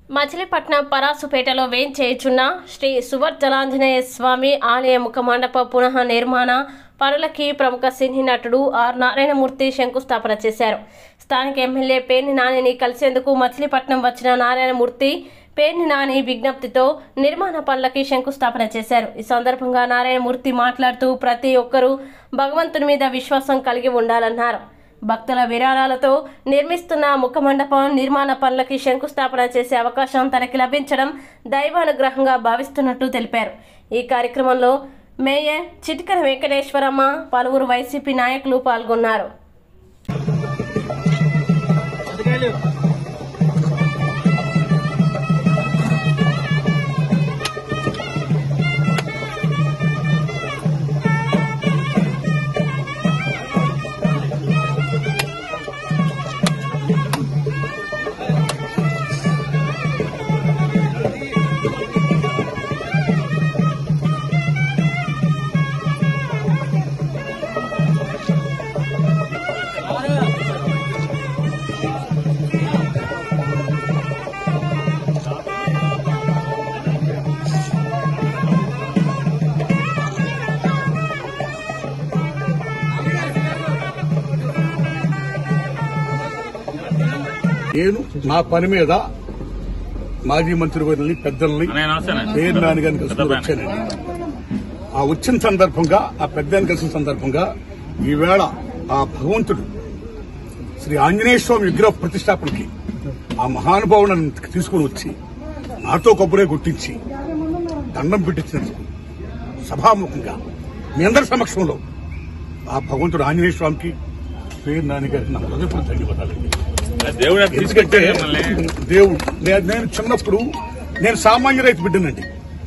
మచిలీపట్నం పరాసుపేటలో వేంచేయుచున్న శ్రీ సువర్జలాంజనేయ స్వామి ఆలయ ముఖ మండప పునః నిర్మాణ పనులకి ప్రముఖ సినీ నటుడు ఆర్ నారాయణమూర్తి శంకుస్థాపన చేశారు. స్థానిక ఎమ్మెల్యే పేర్ని నానిని కలిసేందుకు మచిలీపట్నం వచ్చిన నారాయణమూర్తి పేర్ని నాని విజ్ఞప్తితో నిర్మాణ పనులకి శంకుస్థాపన చేశారు. ఈ సందర్భంగా నారాయణమూర్తి మాట్లాడుతూ ప్రతి ఒక్కరూ భగవంతుని మీద విశ్వాసం కలిగి ఉండాలన్నారు. భక్తుల విరాళాలతో నిర్మిస్తున్న ముఖమండపం నిర్మాణ పనులకి శంకుస్థాపన చేసే అవకాశం తనకి లభించడం దైవానుగ్రహంగా భావిస్తున్నట్టు తెలిపారు. ఈ కార్యక్రమంలో మేయర్ చిటికన వెంకటేశ్వరమ్మ, పలువురు వైసీపీ నాయకులు పాల్గొన్నారు. నేను నా పని మీద మాజీ మంత్రివర్యుల్ని పెద్దల్ని పేరు నాని గారిని కలుసుకుని వచ్చానండి. ఆ వచ్చిన సందర్భంగా ఆ పెద్దని కలిసిన సందర్భంగా ఈవేళ ఆ భగవంతుడు శ్రీ ఆంజనేయ స్వామి విగ్రహ ప్రతిష్టాపనకి ఆ మహానుభావులను తీసుకుని వచ్చి నాతో కొబ్బరే కొట్టించి దండం పెట్టించినందుకు సభాముఖంగా మీ అందరి సమక్షంలో ఆ భగవంతుడు ఆంజనేయ స్వామికి పేరు నాని గారికి నా హృదయపూర్వక ధన్యవాదాలండి. ఎందుకంటే దేవుడు నేను చిన్నప్పుడు నేను సామాన్య రైతు బిడ్డనండి.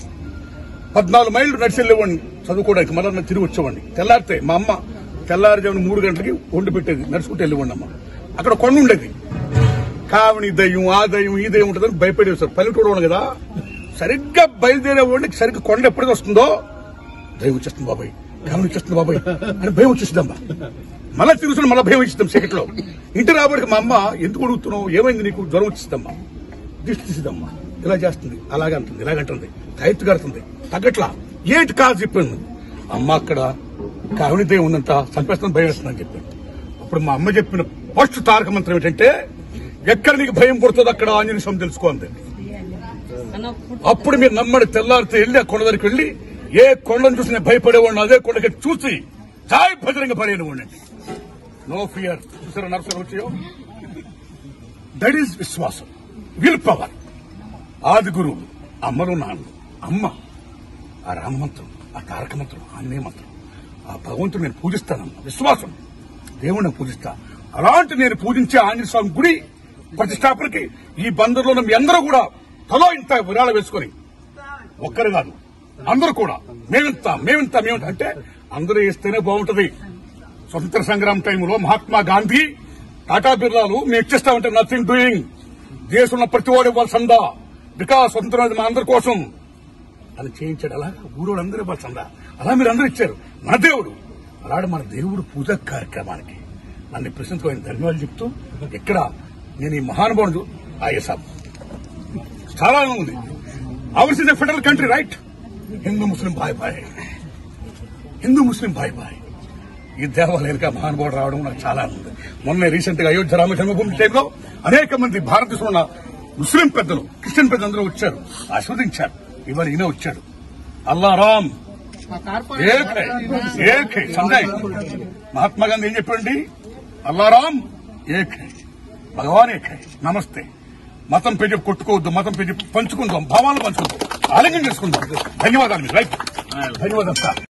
14 మైళ్ళు నడిచి వెళ్ళేవాడిని చదువుకోవడానికి. మళ్ళీ తిరిగి వచ్చేవాడిని. తెల్లారితే మా అమ్మ తెల్లారుజామున 3 గంటలకి వండి పెట్టేది, నడుచుకుంటూ వెళ్ళేవాడిని. అమ్మ అక్కడ కొండ ఉండేది. కావని దయ్యం, ఆ దయ్యం, ఈ దయ్యం ఉంటుందని భయపడేది సార్. పల్లెటూరు కదా, సరిగ్గా బయలుదేరేవాడిని సరిగ్గా కొండ ఎప్పటికి వస్తుందో దయ్యం వచ్చేస్తుంది బాబాయ్, కావని వచ్చేస్తుంది బాబాయ్ అని భయం వచ్చేస్తుందమ్మా. మళ్ళీ తిరుగుతున్నా మళ్ళీ భయం ఇచ్చిద్దాం సెకండ్లో. ఇంటి రాబడికి మా అమ్మ ఎందుకు అడుగుతున్నావు, ఏమైంది నీకు, జ్వరం వచ్చేద్దమ్మా, దిష్టి తీసిద్దమ్మా, ఇలా చేస్తుంది, అలాగే అంటుంది, ఇలాగంటుంది, తయత్తు కడుతుంది, తగ్గట్లా ఏంటి కాదు చెప్పింది. అమ్మ అక్కడ కావనిదే ఉందంట, చంపేస్తాను, భయం వేస్తుందని చెప్పాను. అప్పుడు మా అమ్మ చెప్పిన ఫస్ట్ తారక మంత్రం ఏంటంటే, ఎక్కడ నీకు భయం పుడుతుందో అక్కడ ఆంజనేయ స్వామి తెలుసుకో అందండి. అప్పుడు మీరు నమ్మడి తెల్లారితో వెళ్ళి ఆ కొండ దగ్గరికి వెళ్ళి ఏ కొండను చూసి నేను భయపడేవాడిని అదే కొండకి చూసి చాయ్ భద్రంగా పడేవాడిని. No fear. చూసారా నర్సులు వచ్చాయో, దట్ ఈస్ విశ్వాసం, విల్ పవర్. ఆది గురువు అమ్మలు నాన్న, అమ్మ ఆ రామ మంత్రం, ఆ తారక మంత్రం, ఆంజనేయ మంత్రం, ఆ భగవంతుడు నేను పూజిస్తానమ్మా, విశ్వాసం, దేవుడిని పూజిస్తా. అలాంటి నేను పూజించే ఆంజనేయ స్వామి గుడి ప్రతిష్టాపనకి ఈ బందరులో మీ అందరూ కూడా తలో ఇంత విరాళం వేసుకుని, ఒక్కరు కాదు అందరూ కూడా మేమింత అంటే అందరూ వేస్తేనే బాగుంటది. స్వతంత్ర సంగ్రామ టైంలో మహాత్మా గాంధీ, టాటా బిర్లాలు మేము ఇచ్చేస్తామంటే నథింగ్ డూయింగ్, దేశంలో ప్రతి వాడు ఇవ్వాల్సిందా, బికాస్ స్వతంత్రం మా అందరి కోసం అని చేయించాడు. అలా ఊరోడు అందరూ ఇవ్వాల్సిందా, అలా మీరు అందరూ ఇచ్చారు. మన దేవుడు అలాంటి మన దేవుడు పూజా కార్యక్రమానికి నన్ను ప్రశ్నించుకోని ధన్యవాదాలు చెప్తూ, ఇక్కడ నేను ఈ మహానుభావుడు సాబ్ చాలా ఉంది. Ours is a federal country, right? హిందూ ముస్లిం భాయ్ భాయ్, హిందూ ముస్లిం భాయ్ భాయ్. ఈ దేవాలయానికి మహానుభావుడు రావడం నాకు చాలా ఉంది. మొన్న రీసెంట్ గా అయోధ్య రామ జన్మభూమి టైంలో అనేక మంది భారతదేశంలో ఉన్న ముస్లిం పెద్దలు, క్రిస్టియన్ పెద్దలు అందరూ వచ్చారు, ఆస్వాదించారు. ఇవాళ ఈయన వచ్చాడు. అల్లా రామ్ ఏక్ హై సంజయ్. మహాత్మా గాంధీ ఏం చెప్పండి, అల్లా రామ్ ఏక్ హై, భగవాన్ ఏక్ హై, నమస్తే. మతం పేజీ కొట్టుకోవద్దు, మతం పేజీ పంచుకుందాం, భావాలు పంచుకుందాం, ఆలింగనం చేసుకుందాం. ధన్యవాదాలు మీకు, రైట్? ధన్యవాదాలు సార్.